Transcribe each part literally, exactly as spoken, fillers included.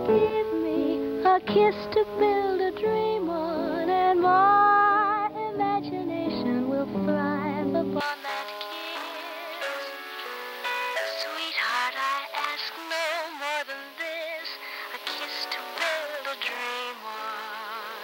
Give me a kiss to build a dream on, and my imagination will thrive upon that kiss. Sweetheart, I ask no more than this, a kiss to build a dream on.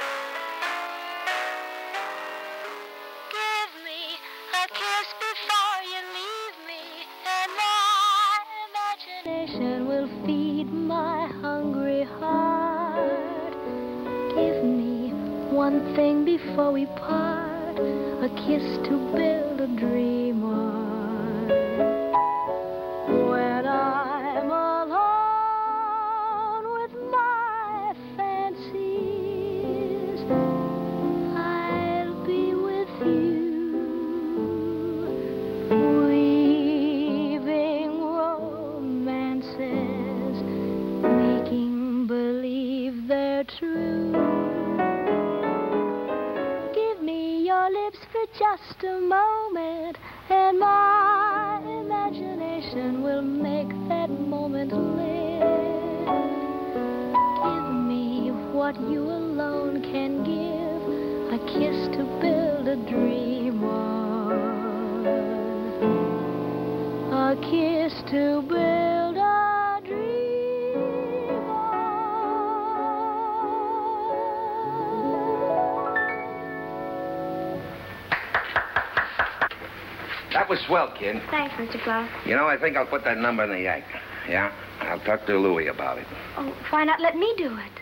Give me a kiss before you leave me, and my imagination will feed my hungry heart. Give me one thing before we part, a kiss to build a dream on. When I'm alone with my fancies, I'll be with you, weaving romances, making believe they're true. Give me your lips for just a moment, and my imagination will make that moment live. Give me what you alone can give, a kiss to build a dream on. A kiss to build a dream on. That was swell, kid. Thanks, Mister Clark. You know, I think I'll put that number in the act. Yeah? I'll talk to Louie about it. Oh, why not let me do it?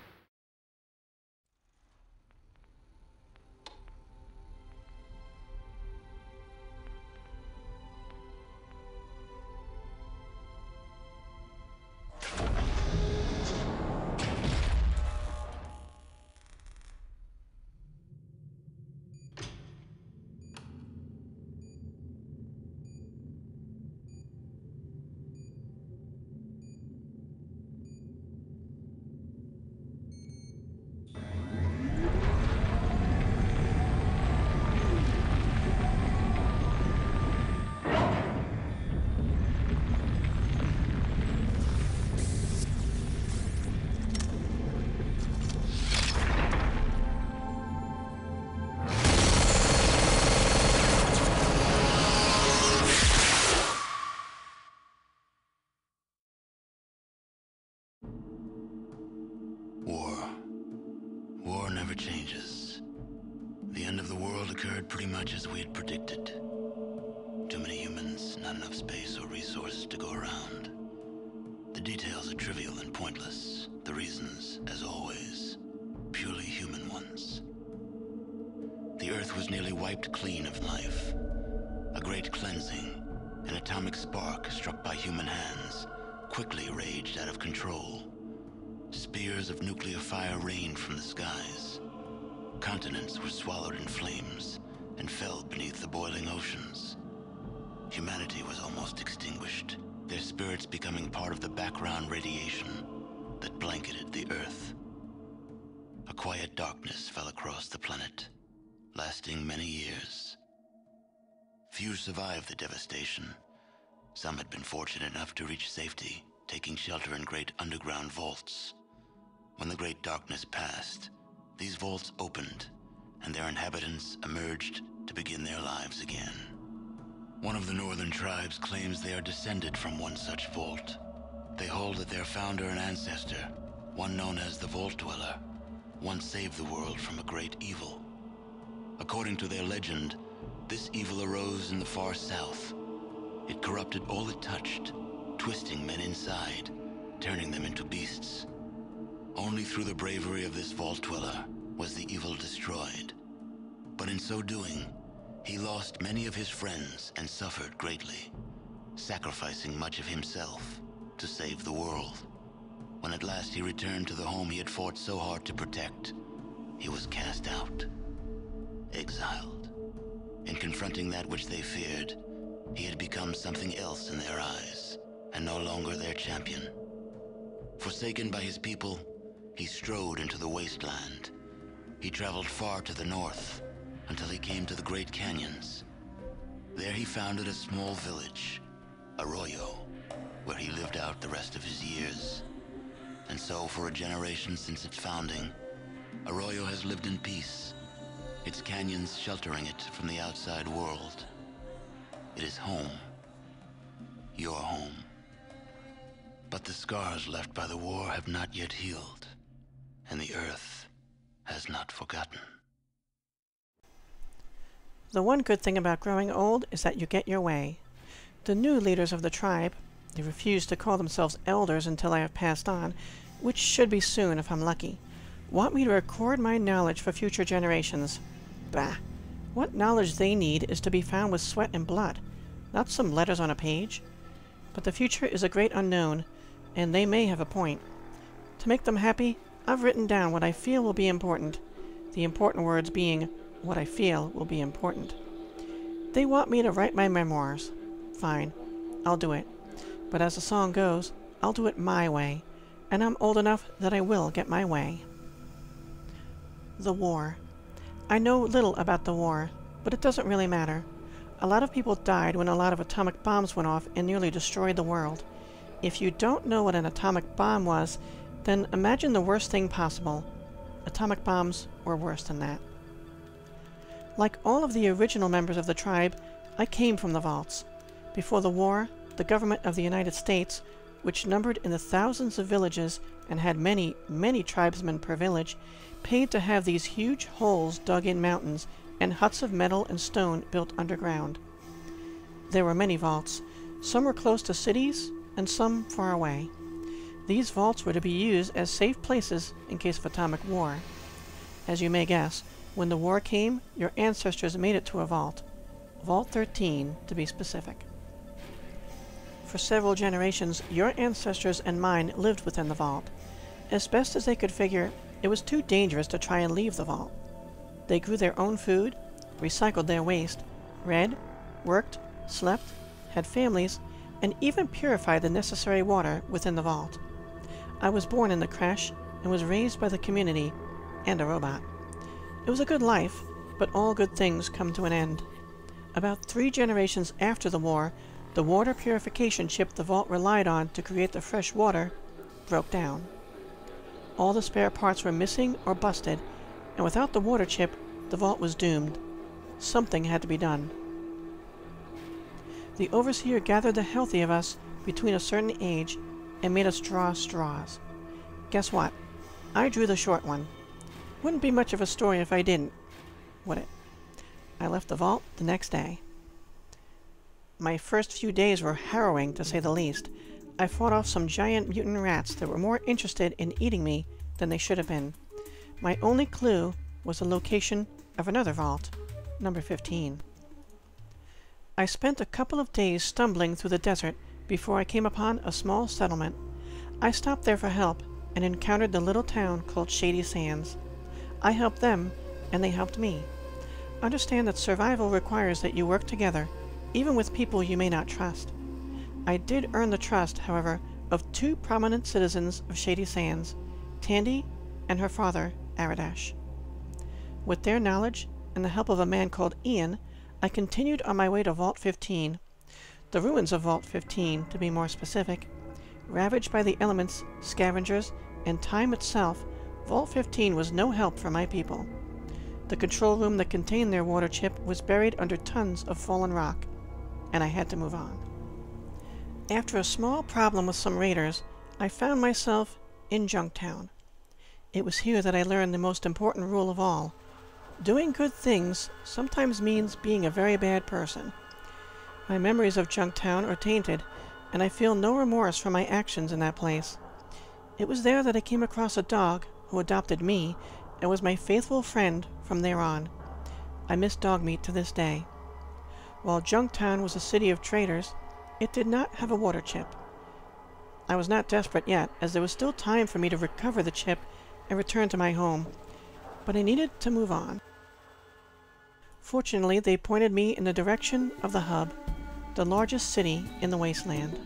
War. War never changes. The end of the world occurred pretty much as we had predicted. Too many humans, not enough space or resources to go around. The details are trivial and pointless. The reasons, as always, purely human ones. The Earth was nearly wiped clean of life. A great cleansing, an atomic spark struck by human hands, quickly raged out of control. Spears of nuclear fire rained from the skies. Continents were swallowed in flames and fell beneath the boiling oceans. Humanity was almost extinguished, their spirits becoming part of the background radiation that blanketed the Earth. A quiet darkness fell across the planet, lasting many years. Few survived the devastation. Some had been fortunate enough to reach safety, taking shelter in great underground vaults. When the great darkness passed, these vaults opened, and their inhabitants emerged to begin their lives again. One of the northern tribes claims they are descended from one such vault. They hold that their founder and ancestor, one known as the Vault Dweller, once saved the world from a great evil. According to their legend, this evil arose in the far south. It corrupted all it touched, twisting men inside, turning them into beasts. Only through the bravery of this Vault Dweller was the evil destroyed. But in so doing, he lost many of his friends and suffered greatly, sacrificing much of himself to save the world. When at last he returned to the home he had fought so hard to protect, he was cast out, exiled. In confronting that which they feared, he had become something else in their eyes, and no longer their champion. Forsaken by his people, he strode into the Wasteland. He traveled far to the north, until he came to the Great Canyons. There he founded a small village, Arroyo, where he lived out the rest of his years. And so, for a generation since its founding, Arroyo has lived in peace, its canyons sheltering it from the outside world. It is home. Your home. But the scars left by the war have not yet healed, and the Earth has not forgotten. The one good thing about growing old is that you get your way. The new leaders of the tribe, they refuse to call themselves elders until I have passed on, which should be soon if I'm lucky, want me to record my knowledge for future generations. Bah! What knowledge they need is to be found with sweat and blood, not some letters on a page. But the future is a great unknown, and they may have a point. To make them happy, I've written down what I feel will be important, the important words being what I feel will be important. They want me to write my memoirs. Fine, I'll do it. But as the song goes, I'll do it my way, and I'm old enough that I will get my way. The war. I know little about the war, but it doesn't really matter. A lot of people died when a lot of atomic bombs went off and nearly destroyed the world. If you don't know what an atomic bomb was, then imagine the worst thing possible. Atomic bombs were worse than that. Like all of the original members of the tribe, I came from the vaults. Before the war, the government of the United States, which numbered in the thousands of villages and had many, many tribesmen per village, paid to have these huge holes dug in mountains and huts of metal and stone built underground. There were many vaults. Some were close to cities and some far away. These vaults were to be used as safe places in case of atomic war. As you may guess, when the war came, your ancestors made it to a vault. Vault thirteen, to be specific. For several generations, your ancestors and mine lived within the vault. As best as they could figure, it was too dangerous to try and leave the vault. They grew their own food, recycled their waste, read, worked, slept, had families, and even purified the necessary water within the vault. I was born in the creche and was raised by the community and a robot. It was a good life, but all good things come to an end. About three generations after the war, the water purification chip the vault relied on to create the fresh water broke down. All the spare parts were missing or busted, and without the water chip, the vault was doomed. Something had to be done. The overseer gathered the healthy of us between a certain age and made us draw straws. Guess what? I drew the short one. Wouldn't be much of a story if I didn't, would it? I left the vault the next day. My first few days were harrowing, to say the least. I fought off some giant mutant rats that were more interested in eating me than they should have been. My only clue was the location of another vault, number fifteen. I spent a couple of days stumbling through the desert before I came upon a small settlement. I stopped there for help and encountered the little town called Shady Sands. I helped them, and they helped me. Understand that survival requires that you work together, even with people you may not trust. I did earn the trust, however, of two prominent citizens of Shady Sands, Tandy and her father, Aradash. With their knowledge and the help of a man called Ian, I continued on my way to Vault fifteen, the ruins of Vault fifteen, to be more specific. Ravaged by the elements, scavengers, and time itself, Vault fifteen was no help for my people. The control room that contained their water chip was buried under tons of fallen rock, and I had to move on. After a small problem with some raiders, I found myself in Junktown. It was here that I learned the most important rule of all. Doing good things sometimes means being a very bad person. My memories of Junktown are tainted, and I feel no remorse for my actions in that place. It was there that I came across a dog who adopted me and was my faithful friend from there on. I miss dog meat to this day. While Junktown was a city of traders, it did not have a water chip. I was not desperate yet, as there was still time for me to recover the chip and return to my home, but I needed to move on. Fortunately, they pointed me in the direction of the Hub, the largest city in the Wasteland.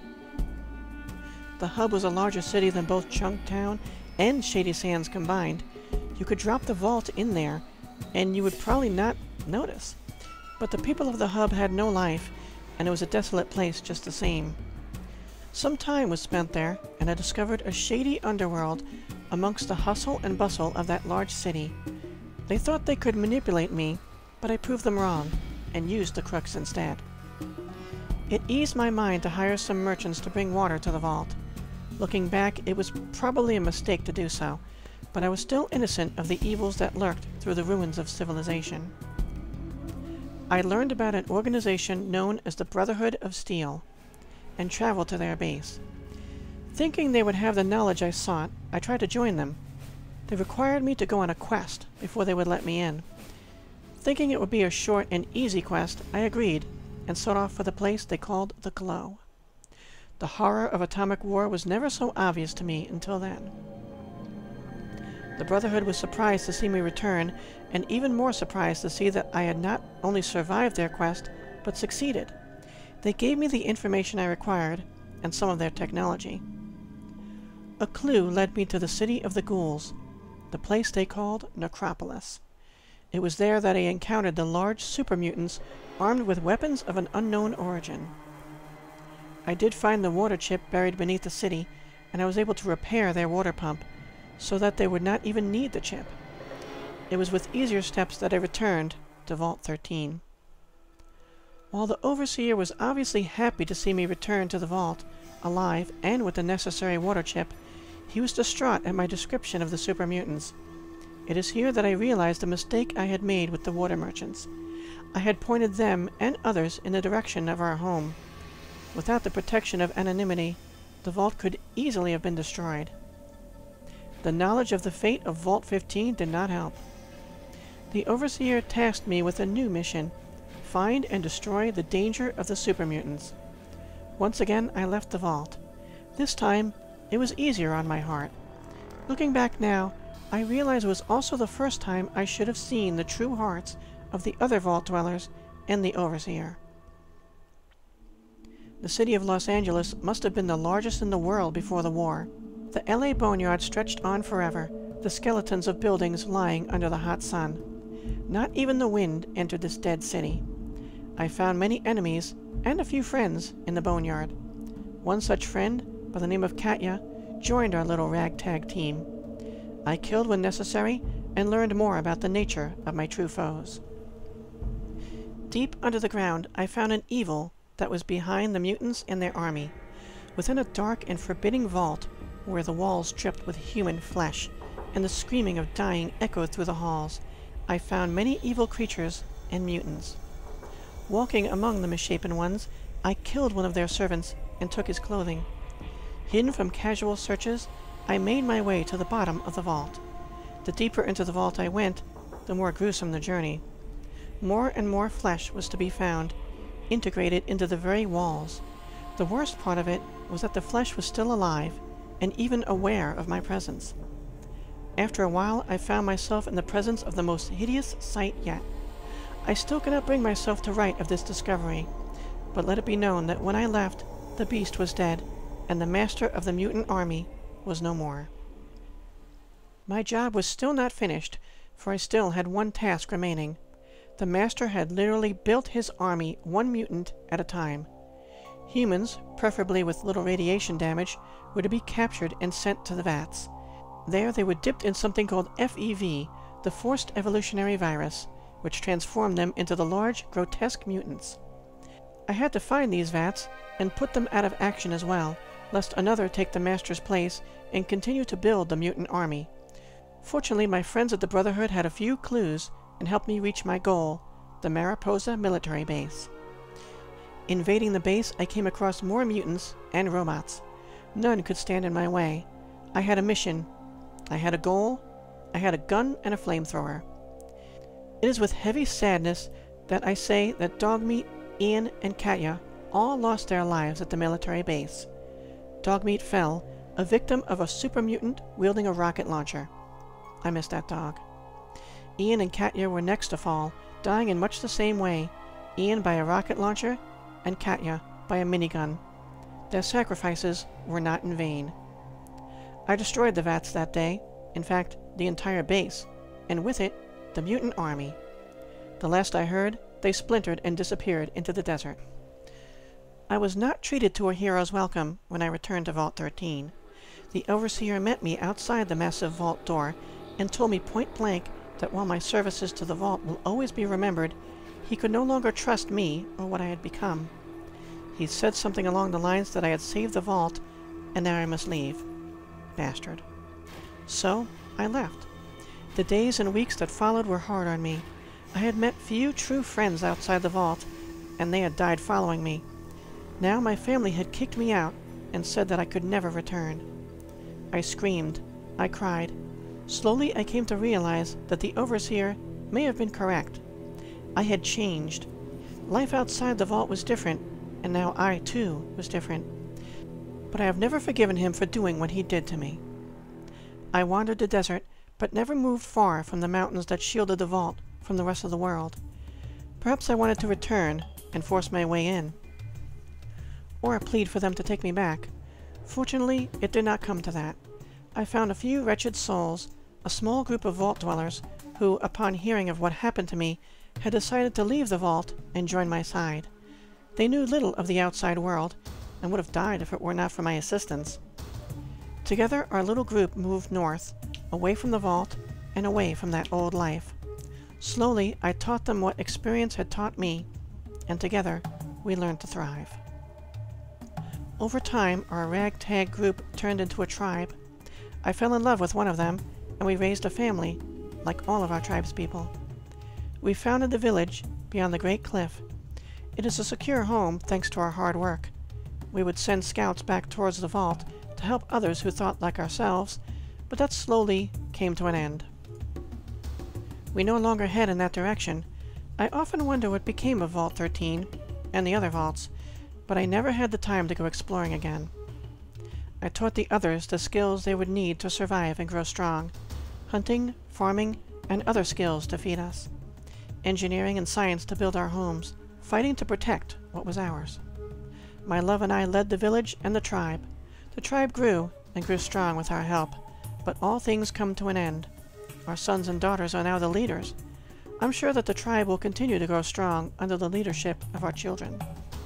The Hub was a larger city than both Junktown and Shady Sands combined. You could drop the vault in there, and you would probably not notice. But the people of the Hub had no life, and it was a desolate place just the same. Some time was spent there, and I discovered a shady underworld amongst the hustle and bustle of that large city. They thought they could manipulate me, but I proved them wrong, and used the crooks instead. It eased my mind to hire some merchants to bring water to the vault. Looking back, it was probably a mistake to do so, but I was still innocent of the evils that lurked through the ruins of civilization. I learned about an organization known as the Brotherhood of Steel, and traveled to their base. Thinking they would have the knowledge I sought, I tried to join them. They required me to go on a quest before they would let me in. Thinking it would be a short and easy quest, I agreed, and set off for the place they called the Glow. The horror of atomic war was never so obvious to me until then. The Brotherhood was surprised to see me return, and even more surprised to see that I had not only survived their quest, but succeeded. They gave me the information I required, and some of their technology. A clue led me to the city of the ghouls, the place they called Necropolis. It was there that I encountered the large super mutants armed with weapons of an unknown origin. I did find the water chip buried beneath the city, and I was able to repair their water pump, so that they would not even need the chip. It was with easier steps that I returned to Vault thirteen. While the Overseer was obviously happy to see me return to the vault, alive and with the necessary water chip, he was distraught at my description of the super mutants. It is here that I realized the mistake I had made with the water merchants. I had pointed them and others in the direction of our home. Without the protection of anonymity, the vault could easily have been destroyed. The knowledge of the fate of Vault fifteen did not help. The Overseer tasked me with a new mission: find and destroy the danger of the super mutants. Once again, I left the vault. This time, it was easier on my heart. Looking back now, I realize it was also the first time I should have seen the true hearts of the other vault dwellers and the Overseer. The city of Los Angeles must have been the largest in the world before the war. The L A boneyard stretched on forever, the skeletons of buildings lying under the hot sun. Not even the wind entered this dead city. I found many enemies and a few friends in the boneyard. One such friend, by the name of Katya, joined our little ragtag team. I killed when necessary and learned more about the nature of my true foes. Deep under the ground, I found an evil that was behind the mutants and their army. Within a dark and forbidding vault, where the walls dripped with human flesh, and the screaming of dying echoed through the halls, I found many evil creatures and mutants. Walking among the misshapen ones, I killed one of their servants and took his clothing. Hidden from casual searches, I made my way to the bottom of the vault. The deeper into the vault I went, the more gruesome the journey. More and more flesh was to be found, integrated into the very walls. The worst part of it was that the flesh was still alive, and even aware of my presence. After a while, I found myself in the presence of the most hideous sight yet. I still cannot bring myself to write of this discovery, but let it be known that when I left, the beast was dead, and the master of the mutant army was no more. My job was still not finished, for I still had one task remaining. The master had literally built his army one mutant at a time. Humans, preferably with little radiation damage, were to be captured and sent to the vats. There they were dipped in something called F E V, the forced evolutionary virus, which transformed them into the large, grotesque mutants. I had to find these vats and put them out of action as well, lest another take the master's place and continue to build the mutant army. Fortunately, my friends at the Brotherhood had a few clues and helped me reach my goal, the Mariposa military base. Invading the base, I came across more mutants and robots. None could stand in my way. I had a mission. I had a goal. I had a gun and a flamethrower. It is with heavy sadness that I say that Dogmeat, Ian, and Katya all lost their lives at the military base. Dogmeat fell, a victim of a super mutant wielding a rocket launcher. I miss that dog. Ian and Katya were next to fall, dying in much the same way, Ian by a rocket launcher and Katya by a minigun. Their sacrifices were not in vain. I destroyed the vats that day, in fact, the entire base, and with it, the mutant army. The last I heard, they splintered and disappeared into the desert. I was not treated to a hero's welcome when I returned to Vault thirteen. The overseer met me outside the massive vault door and told me point blank that while my services to the vault will always be remembered, he could no longer trust me or what I had become. He said something along the lines that I had saved the vault, and now I must leave. Bastard. So, I left. The days and weeks that followed were hard on me. I had met few true friends outside the vault, and they had died following me. Now my family had kicked me out and said that I could never return. I screamed. I cried. Slowly I came to realize that the overseer may have been correct. I had changed. Life outside the vault was different, and now I, too, was different. But I have never forgiven him for doing what he did to me. I wandered the desert, but never moved far from the mountains that shielded the vault from the rest of the world. Perhaps I wanted to return and force my way in, or plead for them to take me back. Fortunately, it did not come to that. I found a few wretched souls, a small group of vault dwellers, who, upon hearing of what happened to me, had decided to leave the vault and join my side. They knew little of the outside world, and would have died if it were not for my assistance. Together, our little group moved north, away from the vault, and away from that old life. Slowly, I taught them what experience had taught me, and together, we learned to thrive. Over time, our ragtag group turned into a tribe. I fell in love with one of them, and we raised a family, like all of our tribespeople. We founded the village beyond the Great Cliff. It is a secure home thanks to our hard work. We would send scouts back towards the vault to help others who thought like ourselves, but that slowly came to an end. We no longer head in that direction. I often wonder what became of Vault thirteen and the other vaults, but I never had the time to go exploring again. I taught the others the skills they would need to survive and grow strong. Hunting, farming, and other skills to feed us. Engineering and science to build our homes. Fighting to protect what was ours. My love and I led the village and the tribe. The tribe grew and grew strong with our help, but all things come to an end. Our sons and daughters are now the leaders. I'm sure that the tribe will continue to grow strong under the leadership of our children.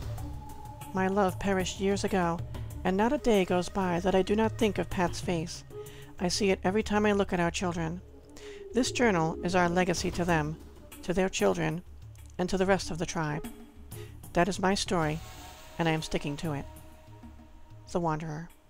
My love perished years ago, and not a day goes by that I do not think of Pat's face. I see it every time I look at our children. This journal is our legacy to them, to their children, and to the rest of the tribe. That is my story, and I am sticking to it. The Wanderer.